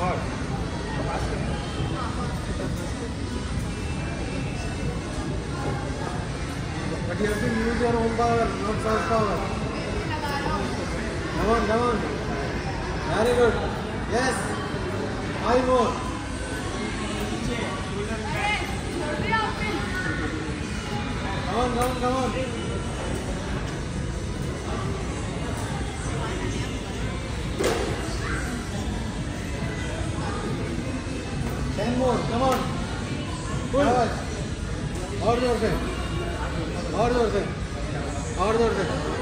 hard. But you have to use your own power, not source power. Come on, come on. Very good. Yes. 5 more. Come on, come on, come on. 10 more. Come on. Pull. और जोर से और जोर से और जोर से